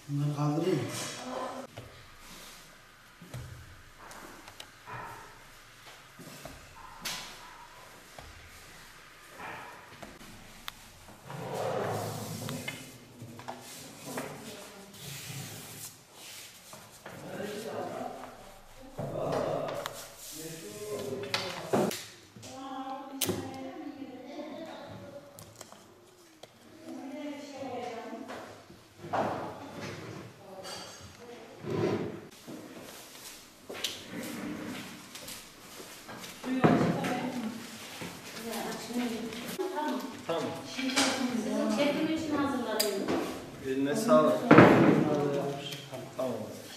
Bunları kaldırayım mı? Tamam. Sizin çekim için hazırladım. Eline sağlık. Tamam.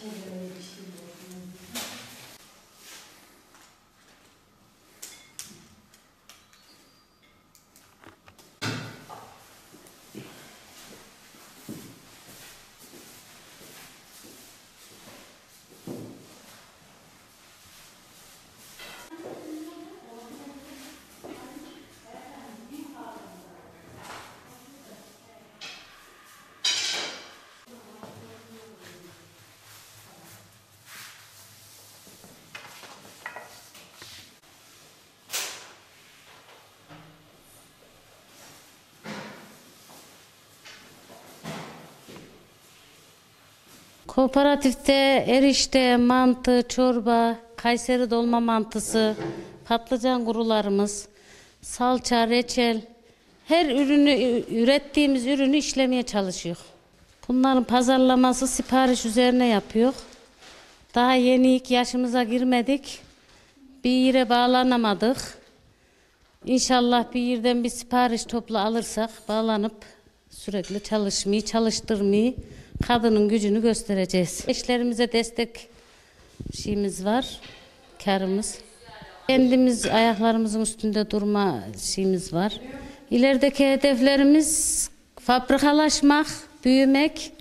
Kooperatifte erişte, mantı, çorba, Kayseri dolma mantısı, patlıcan kurularımız, salça, reçel, her ürünü ürettiğimiz ürünü işlemeye çalışıyor. Bunların pazarlaması sipariş üzerine yapıyor. Daha yeni ilk yaşımıza girmedik. Bir yere bağlanamadık. İnşallah bir yerden bir sipariş toplu alırsak bağlanıp sürekli çalışmayı, çalıştırmayı, kadının gücünü göstereceğiz. Eşlerimize destek şeyimiz var, karımız. Kendimiz ayaklarımızın üstünde durma şeyimiz var. İlerideki hedeflerimiz fabrikalaşmak, büyümek,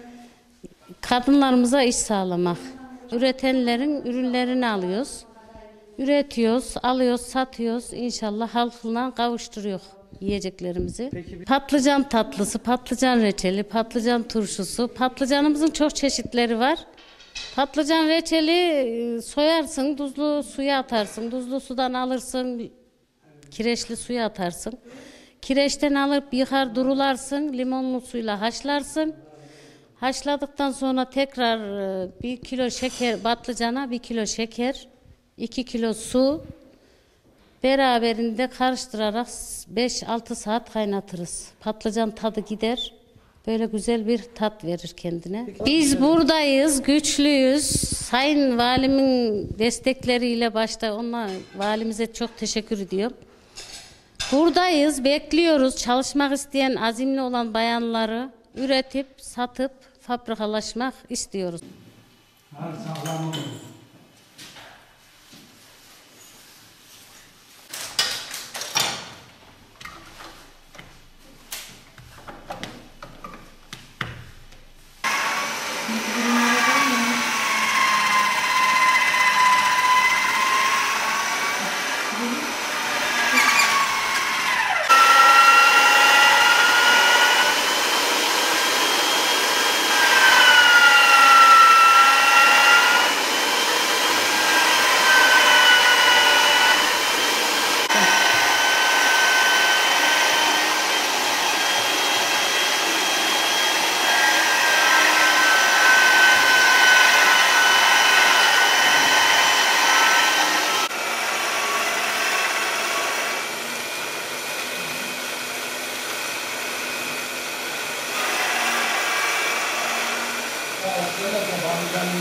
kadınlarımıza iş sağlamak. Üretenlerin ürünlerini alıyoruz. Üretiyoruz, alıyoruz, satıyoruz. İnşallah halkına kavuşturuyor yiyeceklerimizi. Patlıcan tatlısı, patlıcan reçeli, patlıcan turşusu. Patlıcanımızın çok çeşitleri var. Patlıcan reçeli soyarsın, tuzlu suya atarsın. Tuzlu sudan alırsın, kireçli suya atarsın. Kireçten alıp yıkar durularsın, limonlu suyla haşlarsın. Haşladıktan sonra tekrar 1 kilo şeker, patlıcana 1 kilo şeker, 2 kilo su beraberinde karıştırarak 5-6 saat kaynatırız. Patlıcan tadı gider. Böyle güzel bir tat verir kendine. Biz buradayız, güçlüyüz. Sayın Valimin destekleriyle başta valimize çok teşekkür ediyorum. Buradayız, bekliyoruz. Çalışmak isteyen, azimli olan bayanları üretip, satıp, fabrikalaşmak istiyoruz. Her sağlam olur.